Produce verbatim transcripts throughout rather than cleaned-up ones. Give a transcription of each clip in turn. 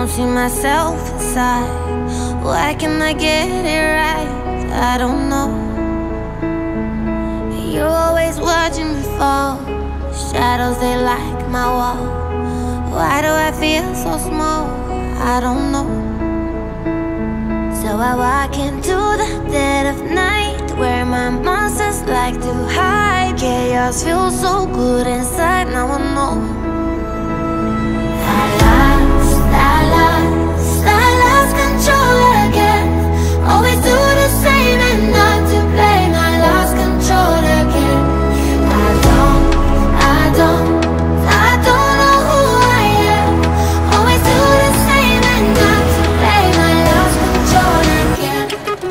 don't see myself inside. Why can't I get it right? I don't know. You're always watching me fall. Shadows, they like my wall. Why do I feel so small? I don't know. So I walk into the dead of night, where my monsters like to hide. Chaos feels so good inside, now I know. I lost, I lost, I lost control again. Always do the same and not to blame. I lost control again. I don't, I don't, I don't know who I am. Always do the same and not to blame. I lost control again.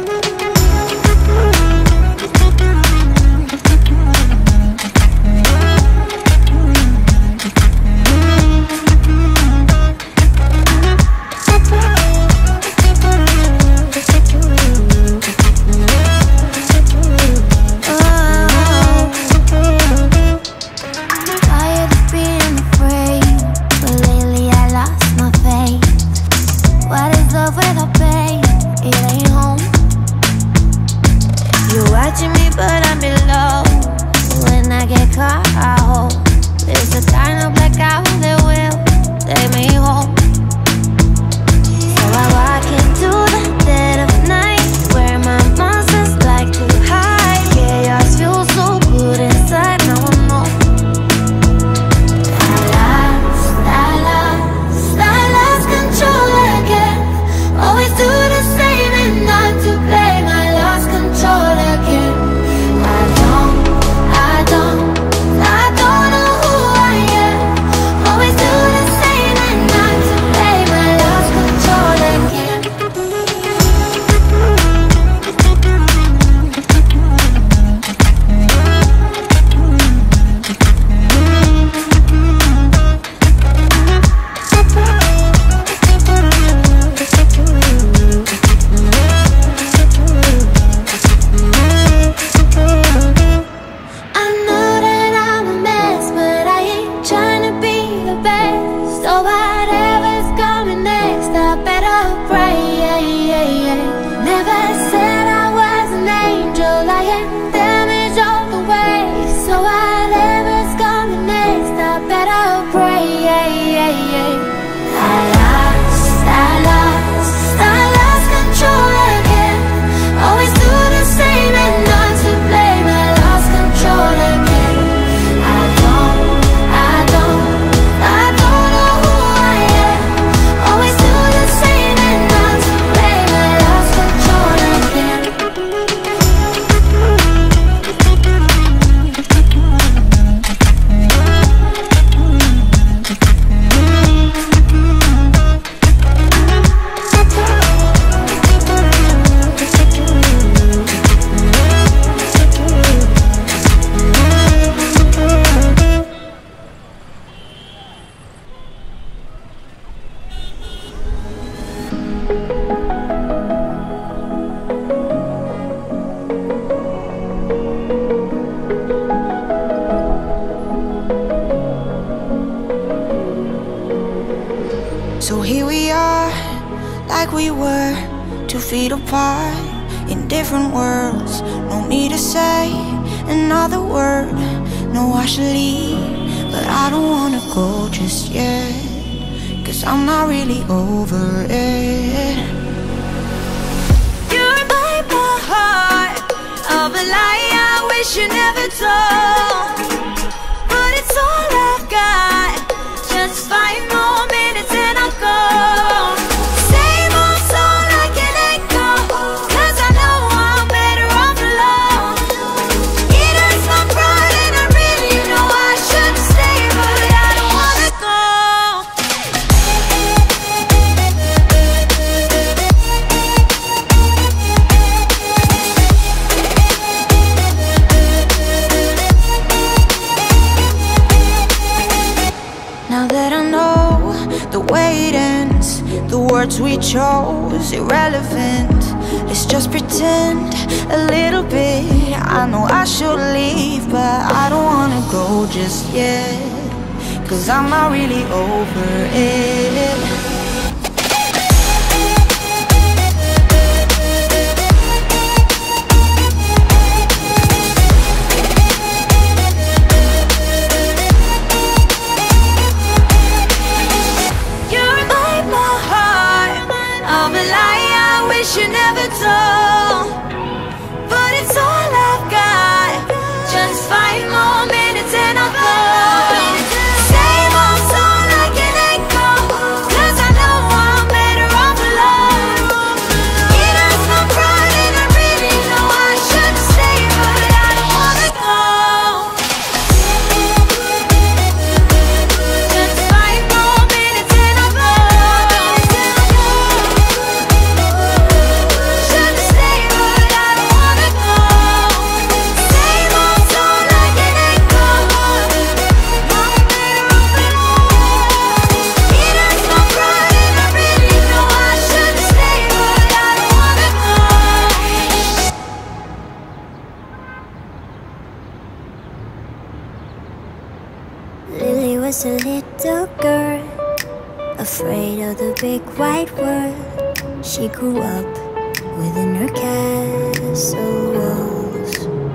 So here we are, like we were, two feet apart, in different worlds. No need to say another word. No, I should leave, but I don't wanna go just yet, 'cause I'm not really over it. You break my heart of a lie I wish you never told, but it's all I've got. Just five more minutes and I'll go. Same old song like an echo, 'cause I know I'm better off alone. It hurts my pride and I really know I should stay, but I don't wanna go. Now that I know the way it ends, the words we chose, irrelevant. Let's just pretend a little bit. I know I should leave, but I don't wanna go just yet, 'cause I'm not really over it. soul. But it's all I've got, just five more minutes and I'll go. Same old song like an echo, 'cause I know I'm better off alone. It hurts my pride and I really know I should stay, but I don't wanna go. Just five more minutes and I'll go. Should've stayed, but I don't wanna go. Same old song like an echo. I'm better off alone. It hurts my pride and I really know I should've stayed, but I don't wanna go. Lily was a little girl, afraid of the big white world. She grew up within her castle walls.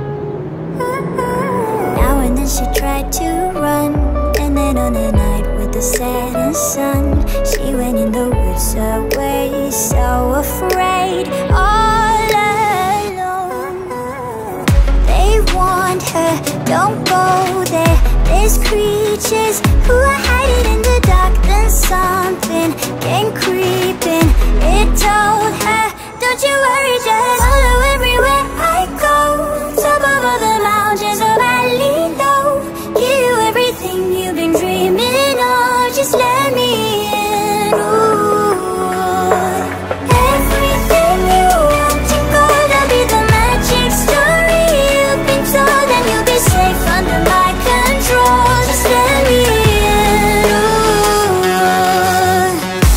Now and then she tried to run, and then on a night with the setting sun, she went in the woods away, so afraid, all alone. They warned her, don't go there, there's creatures who are hiding in the dark. Then something came creeping, it told her, don't you worry, just follow everywhere I go. Top of all the mountains of valley low, give you everything you've been dreaming of, just let me in. Ooh. Everything you want to go, that'll be the magic story you've been told, and you'll be safe under my control, just let me in. Ooh.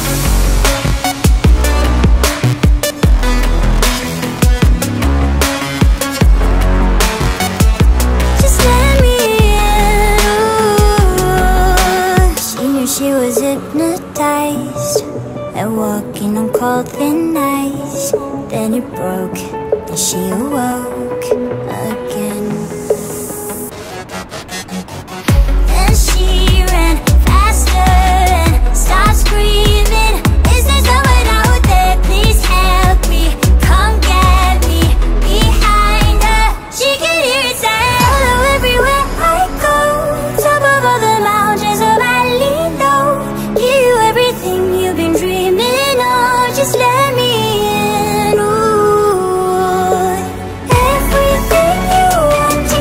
Just let me in. Ooh. She knew she was hypnotized and walking on cold thin ice. Then it broke and she awoke again. Then she ran faster and started screaming, is there someone out there? Please help me, come get me. Behind her, she could hear it say, follow everywhere I go. Top of all the mountains of valley low, give you everything you've been dreaming of, just let me in. Ooh. Everything you want to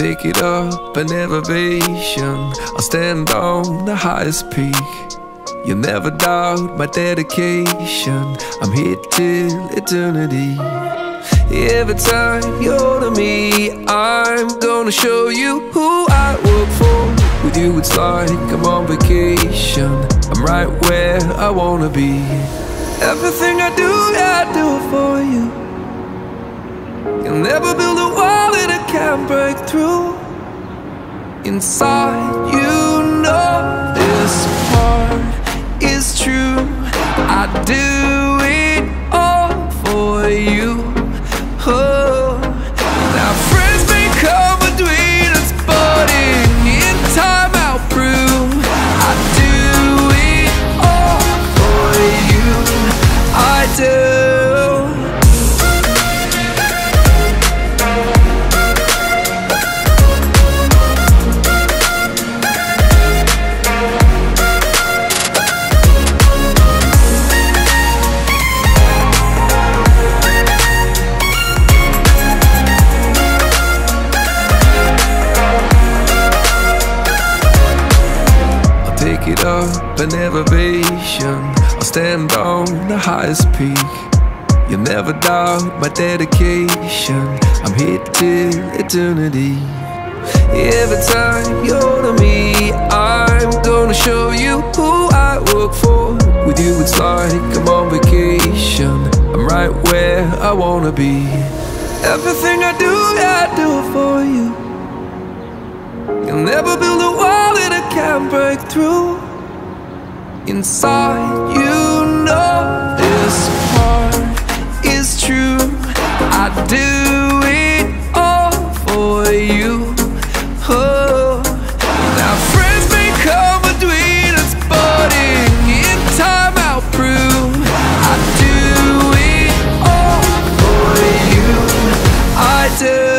take it up an elevation. I'll stand on the highest peak. You'll never doubt my dedication. I'm here till eternity. Every time you're to me, I'm gonna show you who I work for. With you it's like I'm on vacation. I'm right where I wanna be. Everything I do, yeah, I do it for you. You'll never build a wall that I can't break through. Inside, you know this part is true. I do it all for you. Oh, now friends may come between us, but in time I'll prove I do it all for you. I do. Take it up an elevation. I'll stand on the highest peak. You'll never doubt my dedication. I'm here till eternity. Every time you're to me, I'm gonna show you who I work for. With you it's like I'm on vacation. I'm right where I wanna be. Everything I do, yeah, I do it for you. You'll never build a wall that I can't break through. Inside, you know this part is true. I do it all for you. Oh, now friends may come between us, but in time I'll prove I do it all for you. I do.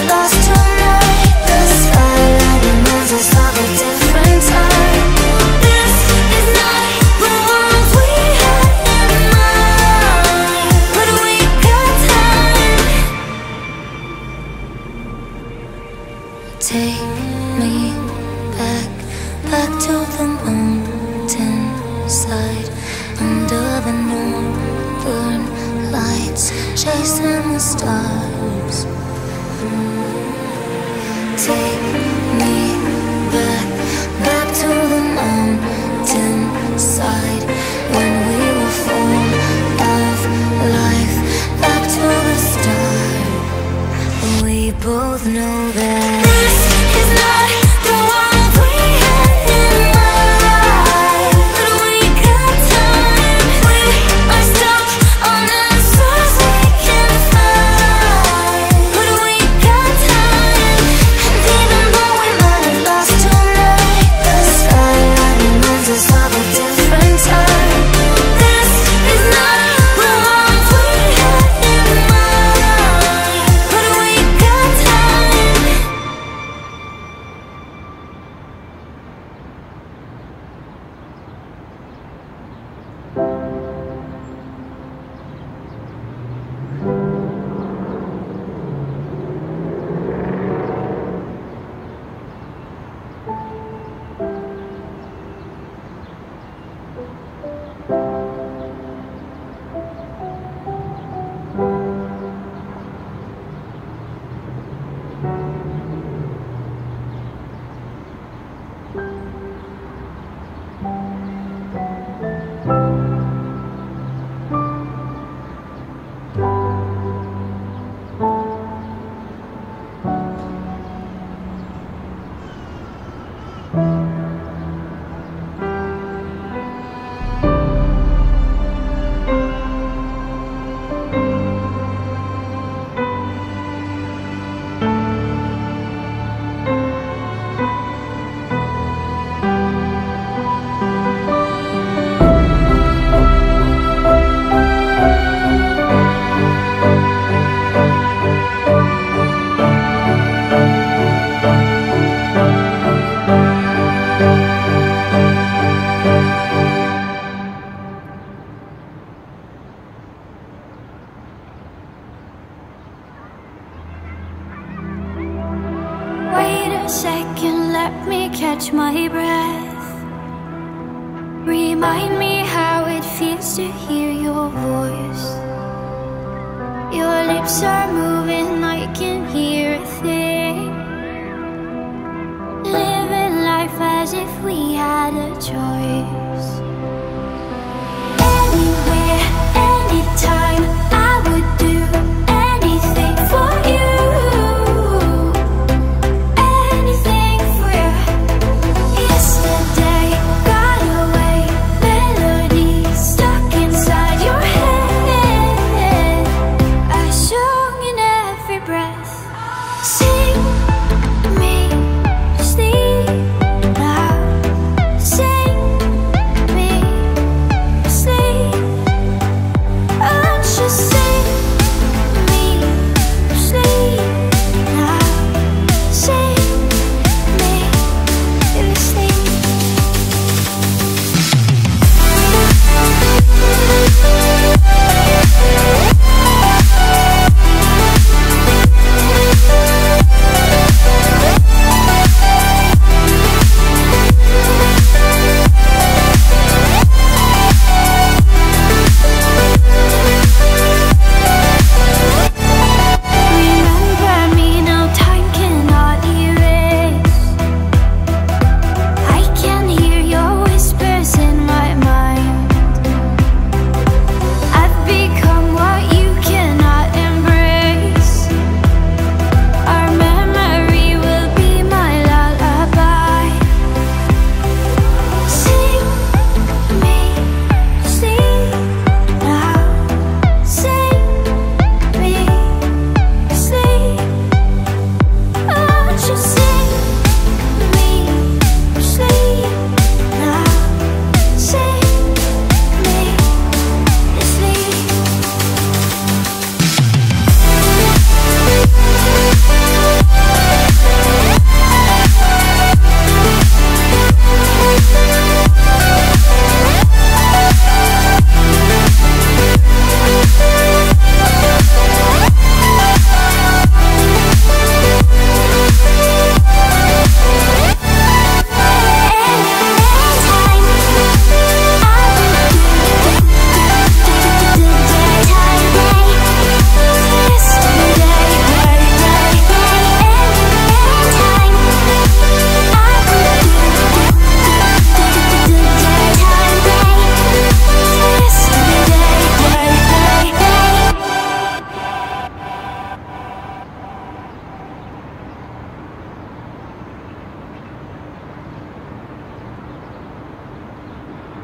Different time. chasing the stars. Take me back, back to the mountain side, when we were full of life. Back to the start. We both know that this is not the one we had in mind, but we got time. We are stuck on answers we can find, but we got time. And even though we might have lost tonight, the skyline reminds us of a different time. This is not the one we had in mind, but we got time. Wait a second, let me catch my breath. Remind me how it feels to hear your voice. Your lips are moving, I can hear a thing. Living life as if we had a choice. Anywhere, anytime, I would do anything for you. Sing me, sleep. I'm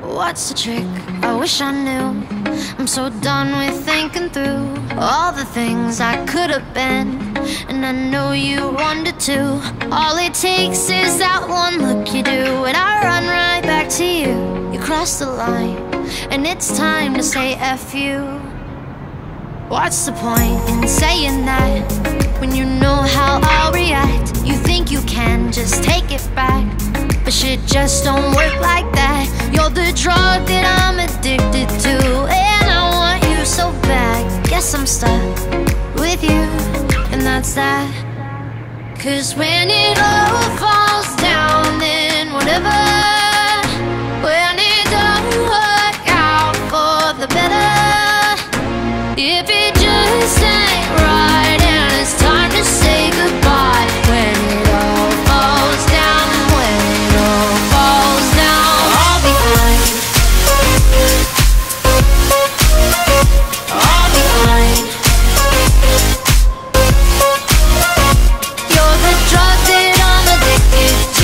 What's the trick? I wish I knew. I'm so done with thinking through all the things I could have been, and I know you wanted to. All it takes is that one look you do, and I run right back to you. You cross the line, and it's time to say F you. What's the point in saying that when you know how I'll react? You think you can just take it back, but shit just don't work like that. You're the drug that I'm addicted to, and I want you so bad. Guess I'm stuck with you, and that's that. Cause when it all falls down, then whatever. When it don't work out for the better, if it just ain't right and it's time to say goodbye. When it all falls down, when it all falls down, all behind, all behind. You're the drug that I'm addicted to.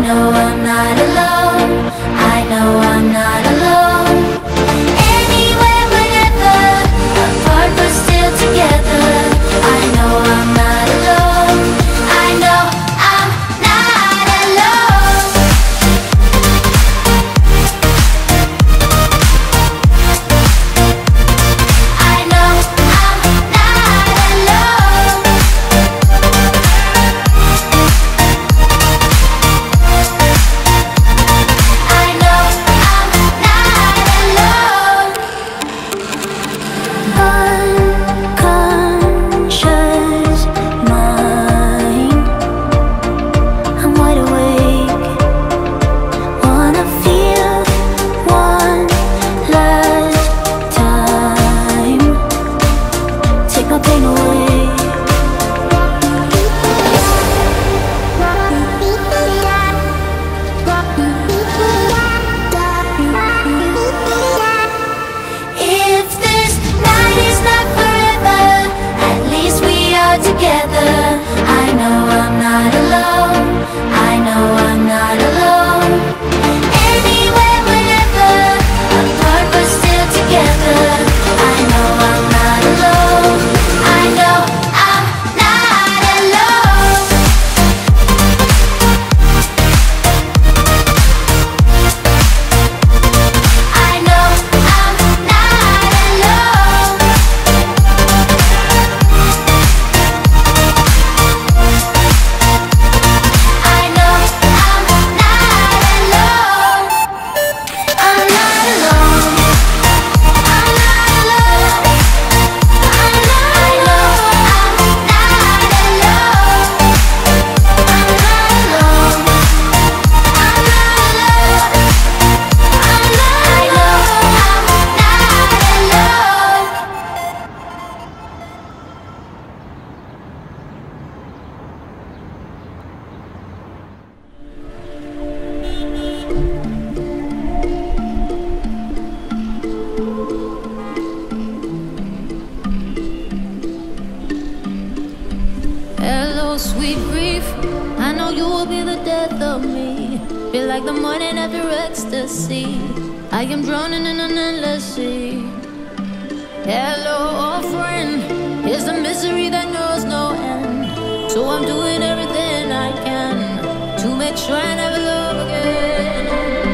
know I'm not alone. I know I'm not alone. Anywhere, whenever, apart but still together. I know I'm not alone. I know I'm not alone. I know I'm not alone. I know I'm not alone. Unconscious mind, I'm wide awake. Wanna feel one last time. Take my pain away. If this night is not forever, at least we are together. I know I'm not alone. I know I'm not alone. Anywhere, whenever, apart but still together. I know I'm not alone. I know I'm not alone. I know I'm not alone. I know I'm not alone. I'm not alone. I'm not alone. I'm not alone. I'm not alone. I'm not alone. I'm not alone. I'm not alone. Hello, sweet grief. I know you will be the death of me. Feel like the morning after ecstasy. I am drowning in an endless sea. Hello, old friend. Here's the misery that knows no end. So I'm doing everything I can to make sure I never love again.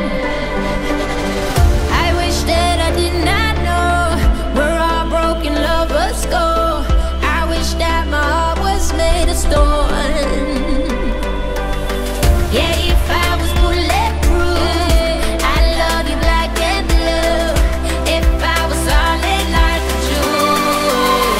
I wish that I did not know where our broken lovers go. I wish that my heart was made of stone. Yeah, if I was bulletproof, I'd love you black and blue. If I was solid like a jewel.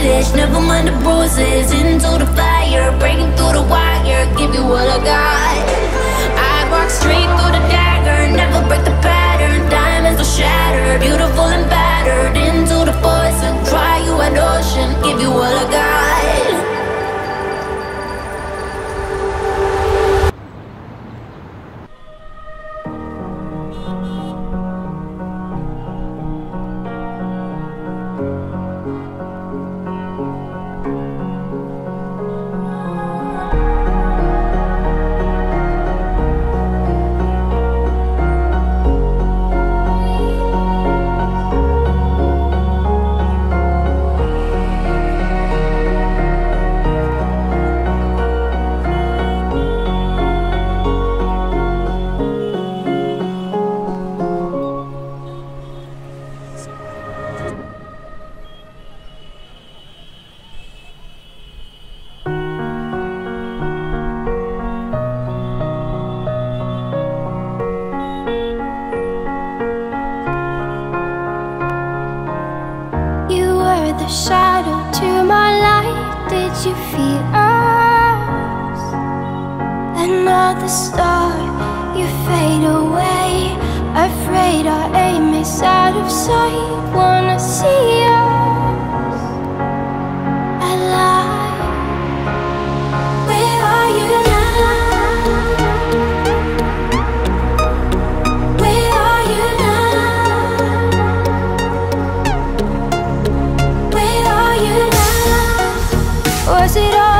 selfish, never mind the bruises. Into the fire, breaking through the wire, give you what I got. I walk straight through the dagger, never break the pattern. Diamonds will shatter, beautiful and battered. Into the poison, cry you an ocean, give you what I got. The shadow to my light, did you feel us? Another star, you fade away. Afraid our aim is out of sight. Wanna see us alive. Where are you now? Where are you now? Was it all?